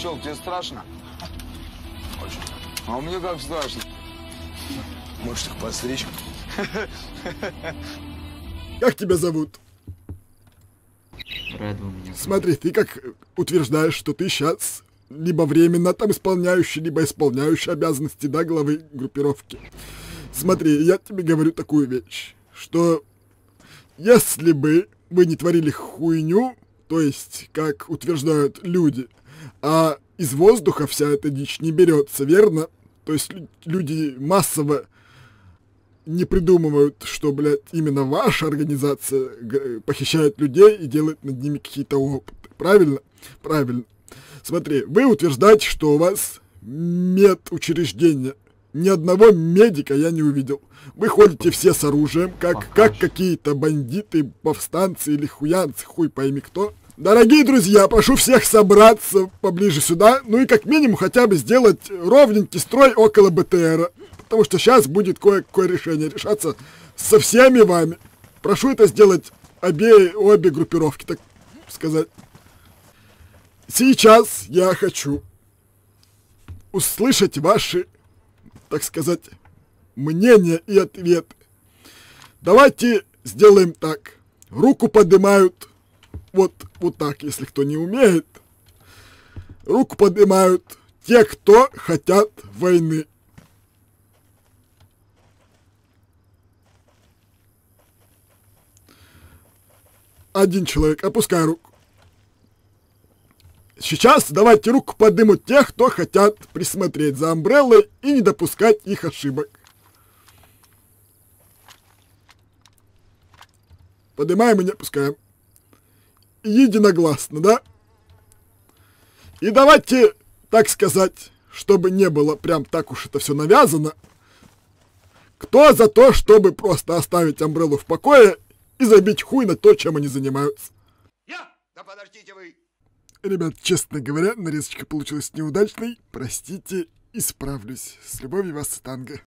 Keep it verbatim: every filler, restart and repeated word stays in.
Чел, тебе страшно? Очень. А мне как страшно. Может, их подстричь? Как тебя зовут? Рэд у меня. Смотри, ты как утверждаешь, что ты сейчас либо временно там исполняющий, либо исполняющий обязанности, да, главы группировки. Смотри, я тебе говорю такую вещь, что если бы вы не творили хуйню, то есть, как утверждают люди, а из воздуха вся эта дичь не берется, верно? То есть люди массово не придумывают, что, блядь, именно ваша организация похищает людей и делает над ними какие-то опыты. Правильно? Правильно. Смотри, вы утверждаете, что у вас медучреждение. Ни одного медика я не увидел. Вы ходите все с оружием, как, как какие-то бандиты, повстанцы или хуянцы, хуй пойми кто. Дорогие друзья, прошу всех собраться поближе сюда, ну и как минимум хотя бы сделать ровненький строй около БТРа. Потому что сейчас будет кое-какое решение решаться со всеми вами. Прошу это сделать обе, обе группировки, так сказать. Сейчас я хочу услышать ваши, так сказать, мнения и ответы. Давайте сделаем так. Руку поднимают вот, вот так, если кто не умеет. Руку поднимают те, кто хотят войны. Один человек, опускай руку. Сейчас давайте руку поднимут тех, кто хотят присмотреть за Амбреллой и не допускать их ошибок. Поднимаем и не опускаем. Единогласно, да? И давайте, так сказать, чтобы не было прям так уж это все навязано. Кто за то, чтобы просто оставить Амбреллу в покое и забить хуй на то, чем они занимаются? Я? Да подождите вы. Ребят, честно говоря, нарезочка получилась неудачной. Простите, исправлюсь. С любовью, вас Танго.